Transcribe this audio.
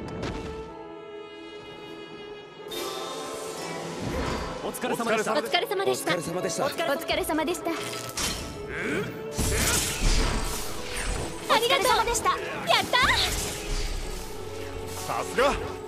お疲れ様でした。 お疲れ様でした。 お疲れ様でした。 お疲れ様でした。ありがとうでした。やったー。 さすが